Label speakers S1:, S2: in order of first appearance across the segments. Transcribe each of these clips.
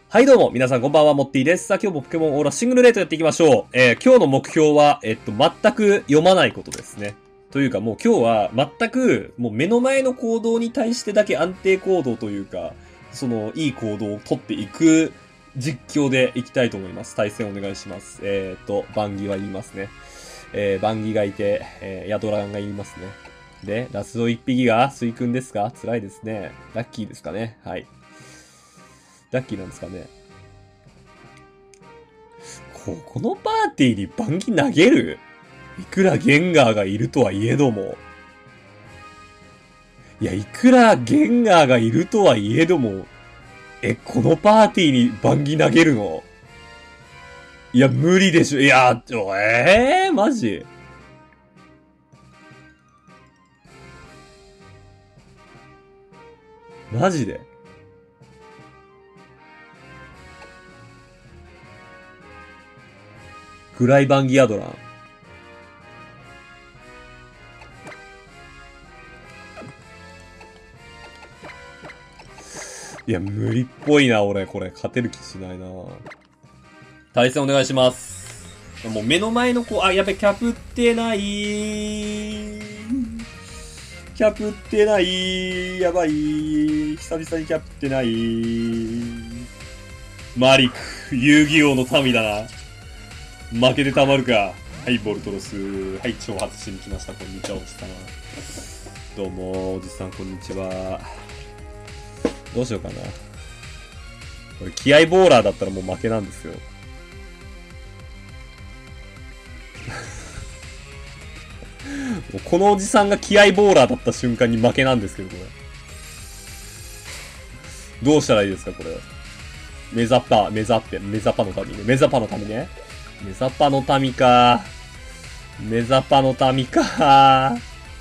S1: はいどうも、皆さんこんばんは、モッティです。さあ今日もポケモンオーラシングルレートやっていきましょう。今日の目標は、全く読まないことですね。というかもう今日は全く、もう目の前の行動に対してだけ安定行動というか、いい行動を取っていく実況でいきたいと思います。対戦お願いします。バンギは言いますね。バンギがいて、ヤドランが言いますね。で、ラスト1匹がスイ君ですか？辛いですね。ラッキーですかね。はい。ラッキーなんですかね。このパーティーにバンギ投げる？いくらゲンガーがいるとはいえども。いや、いくらゲンガーがいるとはいえども、このパーティーにバンギ投げるの？いや、無理でしょ。いや、マジ？マジで？グライバンギアドラン。いや、無理っぽいな、俺。これ、勝てる気しないな。対戦お願いします。もう目の前の子、やべ、キャプってない。キャプってない。やばい。久々にキャプってない。マリック、遊戯王の民だな。負けてたまるか。はい、ボルトロス。はい、挑発しに来ました。こんにちは、おじさん。どうも、おじさん、こんにちは。どうしようかな。これ、気合ボーラーだったらもう負けなんですよ。もうこのおじさんが気合ボーラーだった瞬間に負けなんですけど、これ。どうしたらいいですか、これ。メザパの民ね。メザパの民ね。メザパの民か。メザパの民か。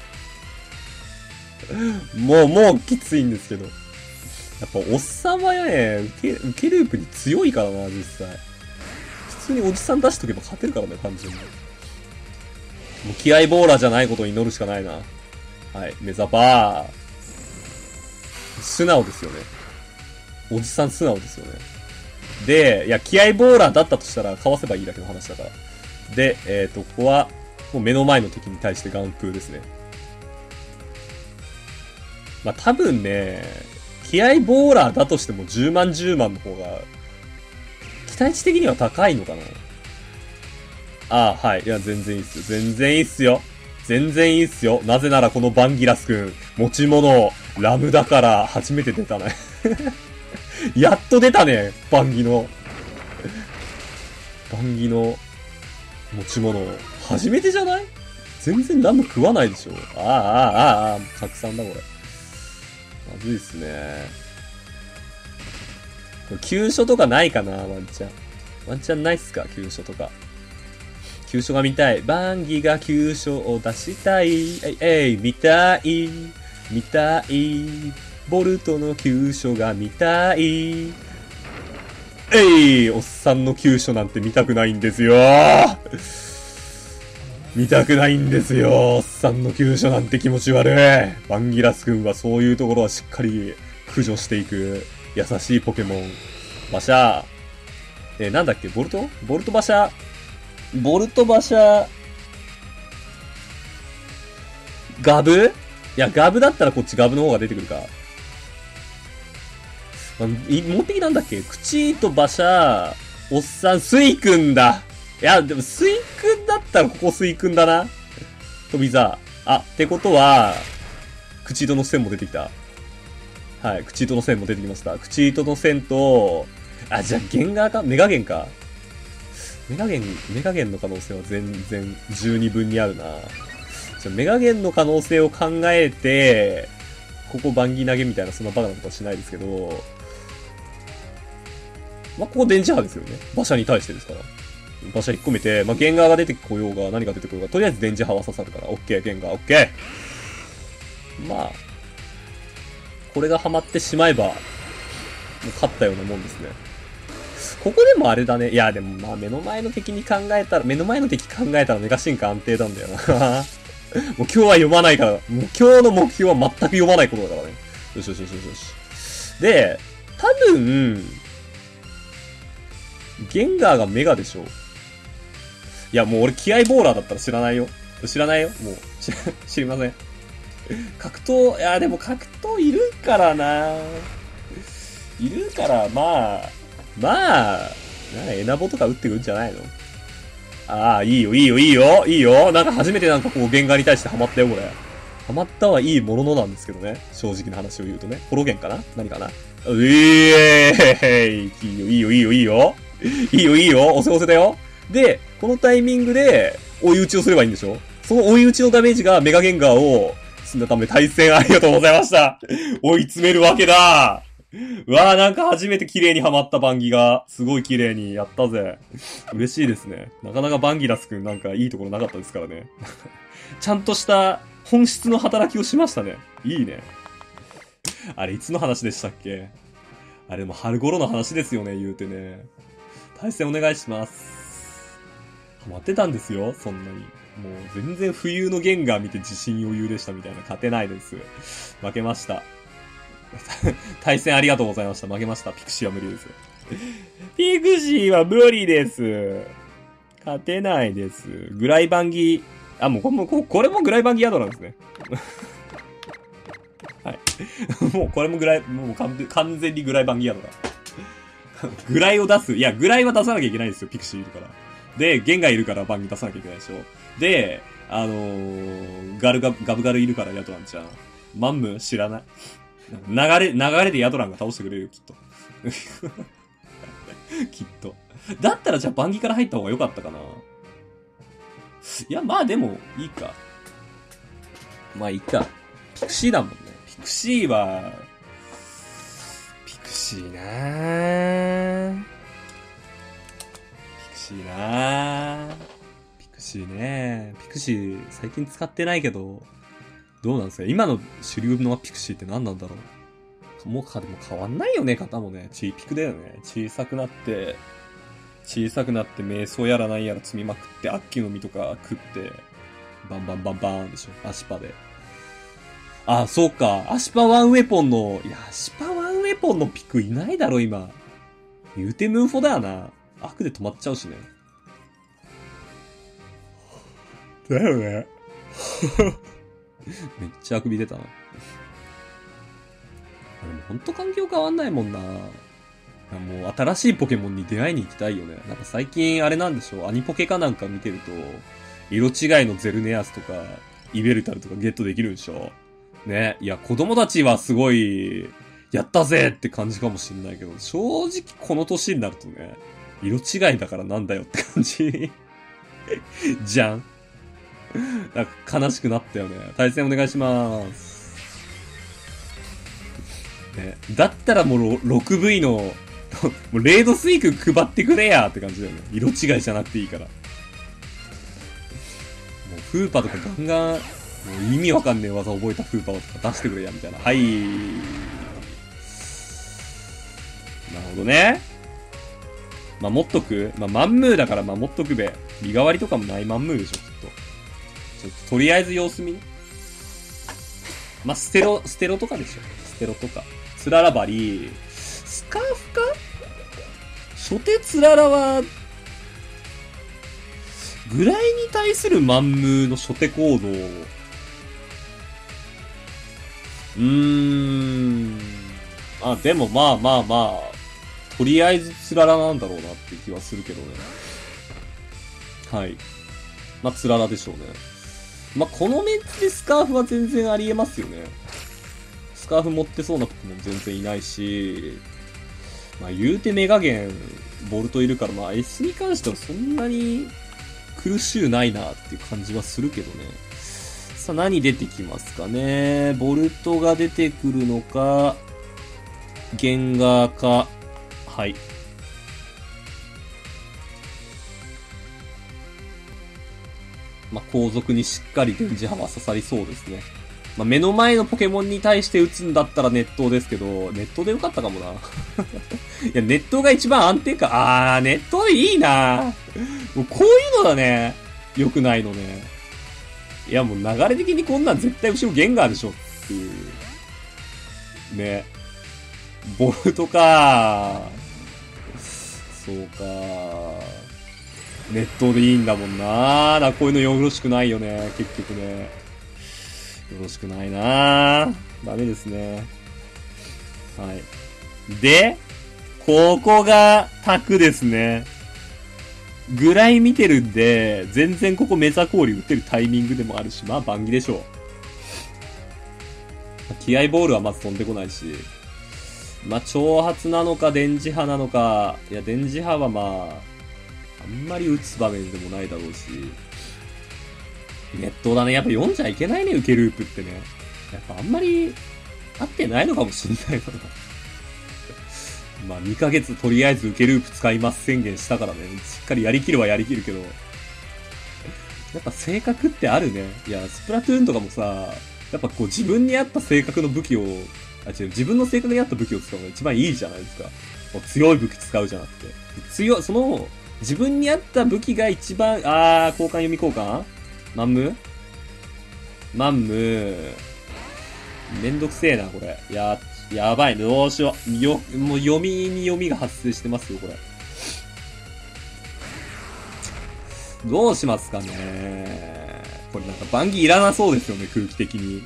S1: もうきついんですけど。やっぱおっさんはね、受けループに強いからな、実際。普通におじさん出しとけば勝てるからね、単純に。もう気合ボーラーじゃないことを祈るしかないな。はい、メザパー。素直ですよね。おじさん素直ですよね。で、いや、気合ボーラーだったとしたら、かわせばいいだけの話だから。で、ここは、もう目の前の敵に対してガンプーですね。まあ、多分ね、気合ボーラーだとしても10万の方が、期待値的には高いのかな。はい。いや、全然いいっすよ。全然いいっすよ。全然いいっすよ。なぜならこのバンギラスくん、持ち物、ラムだから初めて出たね。やっと出たね、バンギの持ち物。初めてじゃない？全然ラム食わないでしょ。拡散だこれ。まずいっすね。これ、急所とかないかな、ワンチャン。ワンチャンないっすか、急所とか。急所が見たい。バンギが急所を出したい。見たい。ボルトの急所が見たい。おっさんの急所なんて見たくないんですよ。見たくないんですよ。おっさんの急所なんて気持ち悪い。バンギラス君はそういうところはしっかり駆除していく優しいポケモン。馬車。なんだっけボルト馬車。ガブ？いや、ガブだったらこっちガブの方が出てくるか。持ってきたんだっけ？口と馬車、おっさん、スイ君だ。いや、でもスイ君だったらここスイ君だな。飛び座。ってことは、口糸の線も出てきた。はい、口糸の線も出てきました。口糸の線と、じゃあゲンガーか？メガゲンか。メガゲンの可能性は全然十二分にあるな。じゃあメガゲンの可能性を考えて、ここバンギ投げみたいなそんなバカなことはしないですけど、ここ電磁波ですよね。馬車に対してですから。馬車引っ込めて、ゲンガーが出てこようが何が出てこようが、とりあえず電磁波は刺さるから、オッケー、ゲンガー、オッケー。これがハマってしまえば、もう勝ったようなもんですね。ここでもあれだね。いや、でも目の前の敵考えたらメガ進化安定なんだよな。もう今日は読まないから、もう今日の目標は全く読まないことだからね。よし。で、多分、 ゲンガーがメガでしょ。いや、もう俺気合ボーラーだったら知らないよ。知らないよ。もう、知りません。格闘、いや、でも格闘いるからな。いるから、まあ、エナボとか打ってくんじゃないの？ああ、いいよ。なんか初めてなんかこう、ゲンガーに対してハマったよ、これ。ハマったはいいもののなんですけどね。正直な話を言うとね。ホロゲンかな？何かな？いいよ。押せだよ。で、このタイミングで、追い打ちをすればいいんでしょ？その追い打ちのダメージがメガゲンガーを積んだため対戦ありがとうございました。追い詰めるわけだ。うわぁ、なんか初めて綺麗にはまったバンギが。すごい綺麗にやったぜ。嬉しいですね。なかなかバンギラスくんなんかいいところなかったですからね。ちゃんとした本質の働きをしましたね。いいね。あれ、いつの話でしたっけ？あれも春頃の話ですよね、言うてね。対戦お願いします。ハマってたんですよ、そんなに。もう全然冬のゲンガー見て自信余裕でしたみたいな。勝てないです。負けました。対戦ありがとうございました。負けました。ピクシーは無理です。ピクシーは無理です。勝てないです。グライバンギ、あ、もうこれもグライバンギヤドなんですね。はい。もうこれももう完全にグライバンギヤドだ。グライを出す。いや、グライは出さなきゃいけないんですよ。ピクシーいるから。で、ゲンがいるからバンギ出さなきゃいけないでしょ。で、ガブガルいるからヤドランちゃん。マンム知らない？流れでヤドランが倒してくれるよ、きっと。きっと。だったらじゃあバンギから入った方が良かったかな。いや、まあでも、いいか。まあいいか。ピクシーだもんね。ピクシーなぁ。ピクシー最近使ってないけど、どうなんですか？今の主流のピクシーって何なんだろう？もうでも変わんないよね、型もね。チーピクだよね。小さくなって、瞑想やらないやら積みまくって、アッキの実とか食って、バンバンでしょ。アシパで。あ、そうか。アシパワンウェポンのピクいないだろ、今。言うてムーフォだよな。アクで止まっちゃうしね。だよね。めっちゃあくび出たな。でもほんと環境変わんないもんな。もう新しいポケモンに出会いに行きたいよね。なんか最近あれなんでしょう、アニポケかなんか見てると、色違いのゼルネアスとか、イベルタルとかゲットできるんでしょね。いや、子供たちはすごい、やったぜって感じかもしんないけど、正直この年になるとね、色違いだからなんだよって感じ。じゃん。なんか悲しくなったよね。対戦お願いします。ね、だったらもう 6V の、もうレードスイーク配ってくれやって感じだよね。色違いじゃなくていいから。もうフーパとかガンガン、もう意味わかんねえ技覚えたフーパとか出してくれやみたいな。はい。なるほどね。まあ、持っとく？まあ、マンムーだからまあ持っとくべ。身代わりとかもないマンムーでしょ、きっと。ちょっととりあえず様子見ね。まあ、ステロとかでしょ。ステロとか。つららばり、スカーフか？初手つららは、ぐらいに対するマンムーの初手行動。あ、でもまあ、とりあえずつららなんだろうなって気はするけどね。はい。まあ、つららでしょうね。まあ、このメンツでスカーフは全然ありえますよね。スカーフ持ってそうなポケモン全然いないし、まあ、言うてメガゲン、ボルトいるから、まあ、S に関してはそんなに苦しゅうないなっていう感じはするけどね。さあ、何出てきますかね。ボルトが出てくるのか、ゲンガーか、はい。まあ、後続にしっかり電磁波は刺さりそうですね。まあ、目の前のポケモンに対して撃つんだったら熱湯ですけど、熱湯でよかったかもな。いや、熱湯が一番安定か。熱湯でいいな。もうこういうのだね。良くないのね。いや、もう流れ的にこんなん絶対後ろゲンガーでしょっていう。ね。ボルトか。 そうか。熱湯でいいんだもんな。こういうのよろしくないよね。結局ね。よろしくないな。ダメですね。はい。で、ここがタクですね。ぐらい見てるんで、全然ここメザ氷打てるタイミングでもあるし、まあバンギでしょう。気合ボールはまず飛んでこないし。まあ、挑発なのか、電磁波なのか。いや、電磁波はまあ、あんまり打つ場面でもないだろうし。熱湯だね。やっぱ読んじゃいけないね、受けループってね。やっぱあんまり合ってないのかもしんないな。まあ2ヶ月とりあえず受けループ使います宣言したからね。しっかりやりきるはやりきるけど。やっぱ性格ってあるね。いや、スプラトゥーンとかもさ、やっぱこう自分に合った性格の武器を、自分の性格に合った武器を使うのが一番いいじゃないですか。もう強い武器使うじゃなくて。その、自分に合った武器が一番、交換読み交換マンムめんどくせえな、これ。やばい、どうしよう。もう読みに読みが発生してますよ、これ。どうしますかね。これなんかバンギいらなそうですよね、空気的に。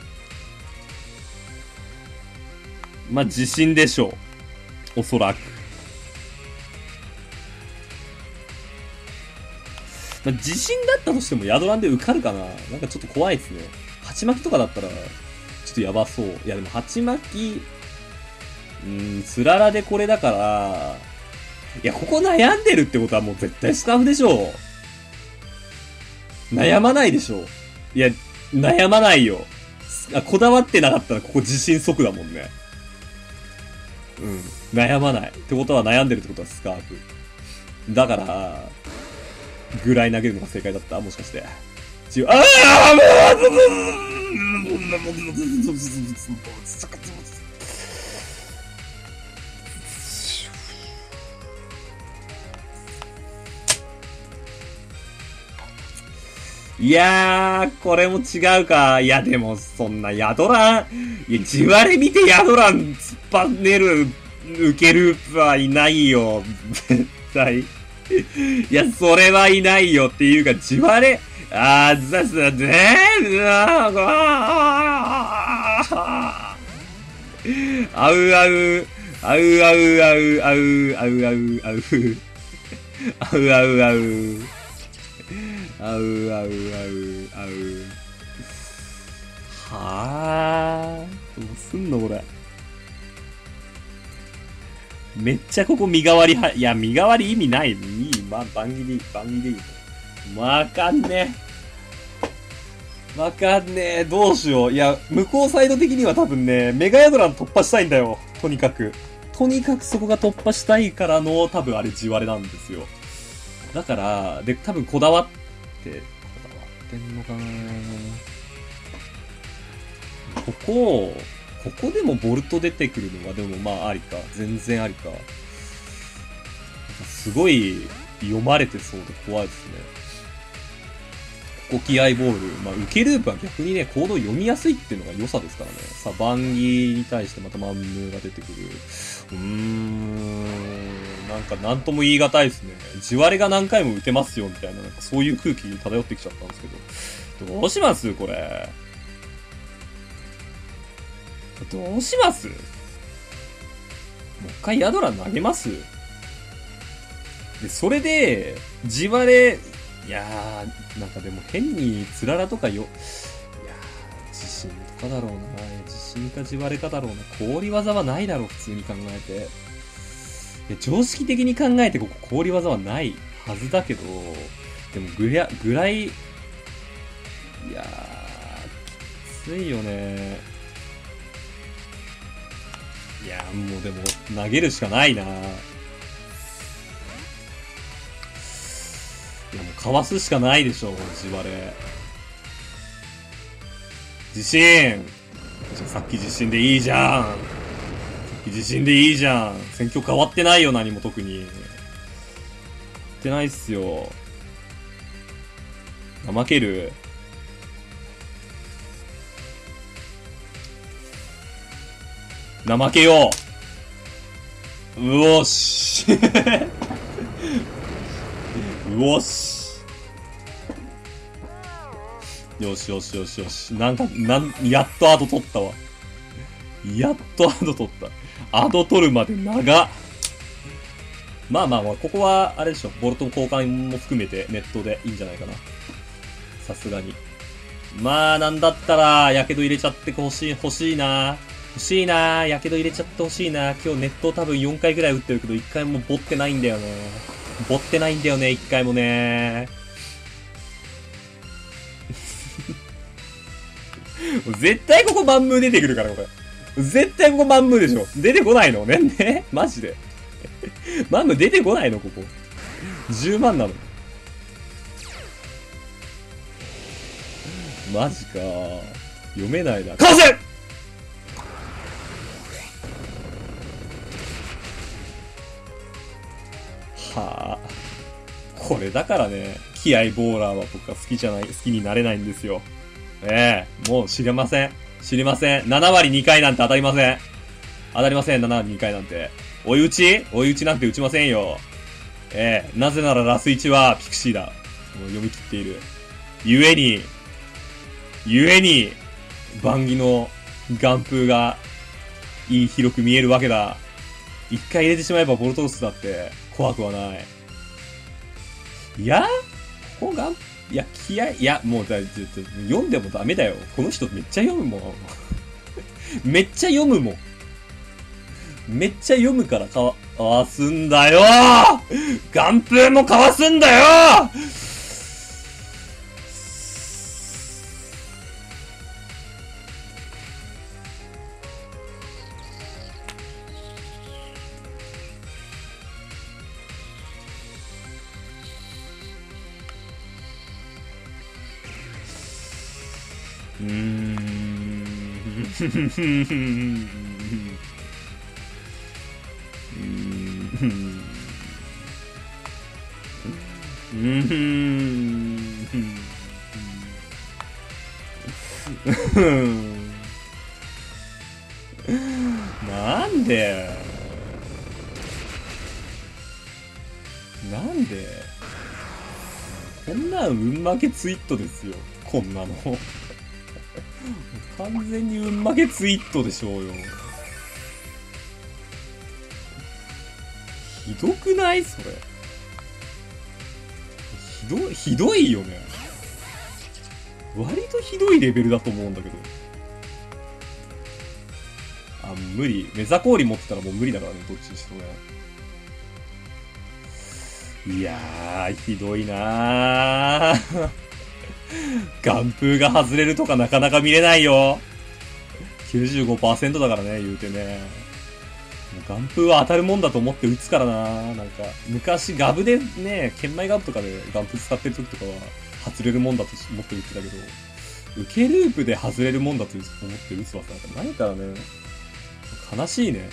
S1: まあ、自信でしょう。おそらく。まあ、自信だったとしてもヤドランで受かるかな。なんかちょっと怖いですね。鉢巻きとかだったら、ちょっとやばそう。いやでも鉢巻き、つららでこれだから、いや、ここ悩んでるってことはもう絶対スカーフでしょ。悩まないでしょ。いや、悩まないよ。こだわってなかったらここ自信即だもんね。悩まない。ってことは悩んでるってことはスカーフ。だから、ぐらい投げるのが正解だったもしかして。いやー、これも違うか。いや、でも、そんな、ヤドラン、いや、地割れ見てヤドラン突っ張ねる、受けループはいないよ。絶対。いや、それはいないよっていうか、地割れ、あうあう、あう、あう、あう、あう、あう、あう、あう、あう、あう、あう。あうあうあうあう。はぁ。どうすんのこれ。めっちゃここ身代わりいや、身代わり意味ない。いい。まあ、番切りでいい。わかんねえ。どうしよう。いや、向こうサイド的には多分ね、メガヤドラン突破したいんだよ。とにかくそこが突破したいからの、多分あれ地割れなんですよ。だから、で、多分こだわってんのかな。ここでもボルト出てくるのはでもまあありか。全然ありか。すごい読まれてそうで怖いですね。ここ気合ボール。まあ受けループは逆にね、コード読みやすいっていうのが良さですからね。さあ、バンギに対してまたマンムが出てくる。なんかなんとも言い難いですね。地割れが何回も打てますよみたいな、なんかそういう空気に漂ってきちゃったんですけど。どうしますこれ。どうしますもう一回ヤドラ投げますで、それで、地割れ、いやー、なんかでも変につららとかいやー、自信とかだろうな。自信か地割れかだろうな。氷技はないだろう、普通に考えて。いや、常識的に考えてここ氷技はないはずだけど、でもぐらい、いやー、きついよね。いやー、もうでも、投げるしかないな。いや、もうかわすしかないでしょ、地割れ。自信さっき自信でいいじゃん。戦況変わってないよ、何も特に。変わってないっすよ。怠ける怠けよううおし。うおし。よしよしよしよし。やっとアド取ったわ。やっとアド取った。アド取るまで長っ。まあまあまあ、ここは、あれでしょ。ボルトの交換も含めてネットでいいんじゃないかな。さすがに。まあ、なんだったら、やけど入れちゃって欲しいな。欲しいな。やけど入れちゃって欲しいな。今日ネット多分4回ぐらい打ってるけど、1回もボってないんだよね。ボってないんだよね、1回もね。絶対ここマンムー出てくるから、これ。絶対ここマンムーでしょ。出てこないのねマジで。マンムー出てこないのここ。10万なの。マジか。読めないな。かわせはあ。これだからね、気合ボーラーは僕は好きになれないんですよ。もう知りません。知りません。7割2回なんて当たりません。当たりません、7割2回なんて。追い打ちなんて打ちませんよ。なぜならラス1はピクシーだ。もう読み切っている。ゆえに、バンギの眼風が広く見えるわけだ。一回入れてしまえばボルトロスだって怖くはない。いや気合いや、もう読んでもダメだよ。この人めっちゃ読むもん。めっちゃ読むもん。めっちゃ読むからかわすんだよ眼風もかわすんだよなんでこんなん運負けツイートですよ。こんなの。完全に運負けツイートでしょうよ。ひどくないそれ。ひどいよね。割とひどいレベルだと思うんだけど。無理。メザ氷持ってたらもう無理だからね、どっちにしろね。いやー、ひどいなー。眼風が外れるとかなかなか見れないよ。95% だからね、言うてね。眼風は当たるもんだと思って打つからな。なんか、昔ガブでね、剣舞ガブとかで眼風使ってる時とかは、外れるもんだと思って打ってたけど、受けループで外れるもんだと思って打つわさ、ないからね。悲しいね。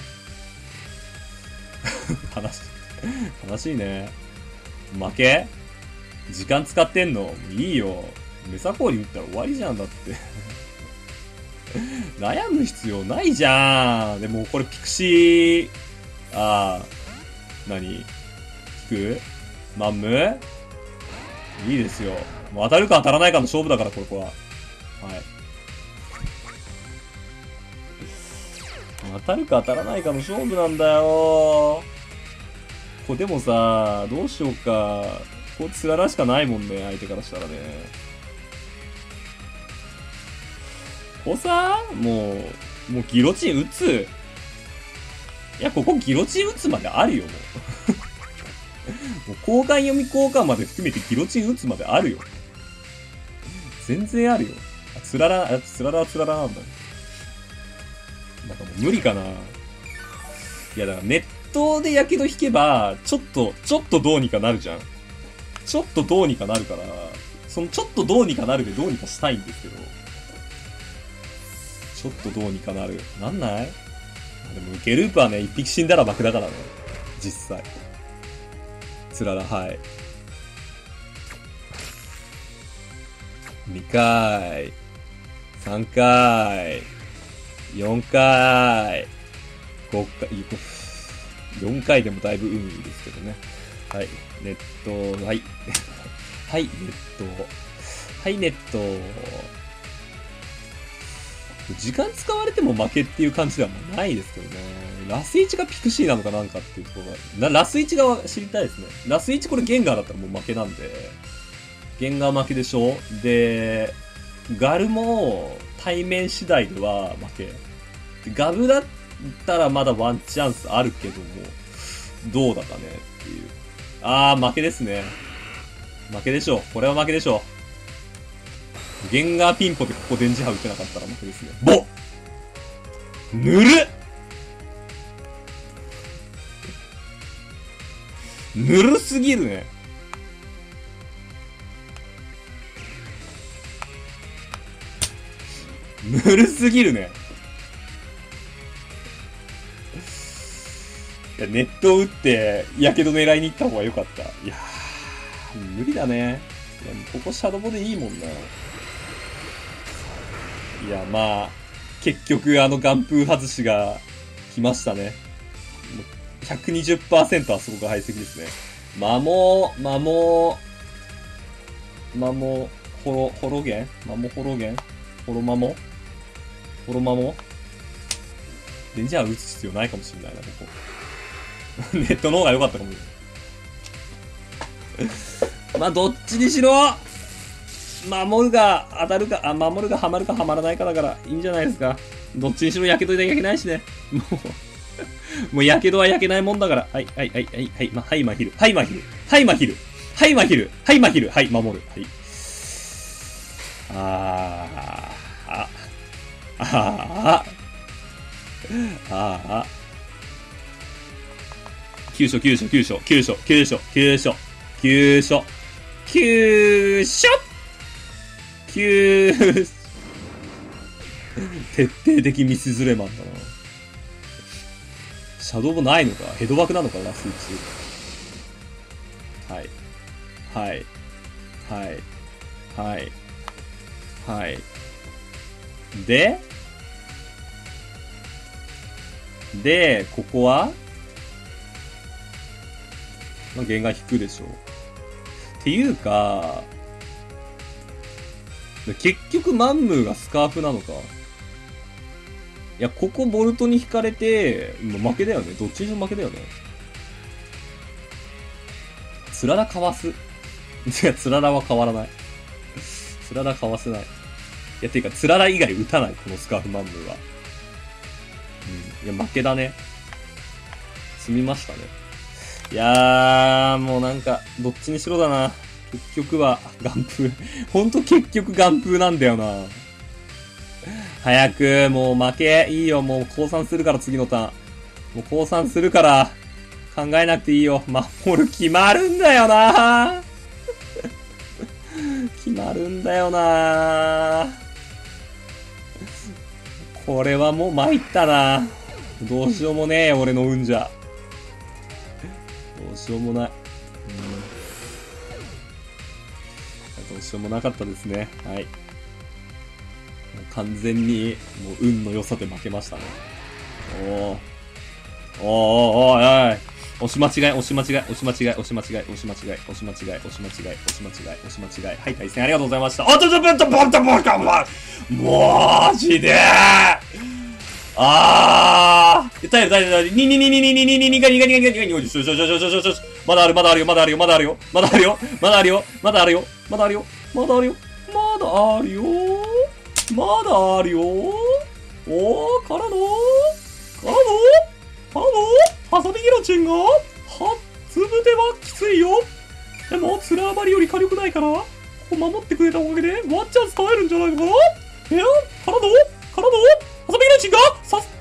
S1: 悲しいね。負け時間使ってんのいいよ。メサコーリ打ったら終わりじゃんだって。悩む必要ないじゃん。でもこれピクシー、何聞くマンムいいですよ。もう当たるか当たらないかの勝負だから、ここは。はい。当たるか当たらないかの勝負なんだよ。これでもさ、どうしようか。こいつらしかないもんね、相手からしたらね。ここさ、もうギロチン打つ。いや、ここギロチン打つまであるよ、もう。もう交換読み交換まで含めてギロチン打つまであるよ。全然あるよ。つららはつららなんだね。なんかもう無理かな。いや、だからネットでやけど引けば、ちょっとどうにかなるじゃん。ちょっとどうにかなるから、そのちょっとどうにかなるでどうにかしたいんですけど。ちょっとどうにかなる。なんない？でも受けループはね、一匹死んだら爆だからね。実際。つらら、はい。2回、3回、4回、5回、 4回でもだいぶ運いいですけどね。はい。ネット、はい。はい、ネット。はい、ネット。時間使われても負けっていう感じではもうないですけどね。ラス1がピクシーなのかなんかっていうところが、ラス1が知りたいですね。ラス1これゲンガーだったらもう負けなんで、ゲンガー負けでしょ。で、ガルも対面次第では負け。ガブだったらまだワンチャンスあるけども、どうだかねっていう。負けですね。負けでしょう。これは負けでしょう。ゲンガーピンポでここ電磁波打てなかったら負けですね。ぬるっぬるすぎるね。ぬるすぎるね。いや、ネットを打って、やけど狙いに行った方が良かった。いやー、無理だね。いや、ここシャドボでいいもんな。いや、まあ、結局ガンプー外しが来ましたね。120% あそこが排斥ですね。ホロゲン電磁波打つ必要ないかもしれないな、ここ。ネットの方が良かったかもしれない。まあ、どっちにしろ、守るが当たるか、守るがハマるかハマらないかだから、いいんじゃないですか。どっちにしろ焼けといてはいけないしね。もう焼けどは焼けないもんだから。はい、マヒル。はい、守る。はい。急所徹底的ミスズレマンだな。シャドウもないのかヘドバクなのかラス1。はい。で、ここはまあ、弦が引くでしょう。っていうか、結局マンムーがスカーフなのか。いや、ここボルトに引かれて、もう負けだよね。どっちにしろ負けだよね。つららかわす。いや、つららは変わらない。つららかわせない。いや、ていうか、つらら以外打たない、このスカーフマンムーは。いや、負けだね。積みましたね。いやー、もうなんか、どっちにしろだな。結局は、ガンプー。ほんと結局ガンプーなんだよな。早く、もう負け。いいよ、もう降参するから次のターン。もう降参するから、考えなくていいよ。守る決まるんだよな。決まるんだよな。これはもう参ったな。どうしようもねえよ、俺の運じゃ。どうしようもない。どうしようもなかったですね。はい。もう完全に、もう運の良さで負けましたね。おい。押し間違い。はい、対戦ありがとうございました。マジで耐える。まだあるよ。ハサミギラチンが初ぶではきついよ。でも、つらばりより火力ないから、ここ守ってくれたおかげで、ワンチャンス耐えるんじゃないのかな。からのハサミギラチンが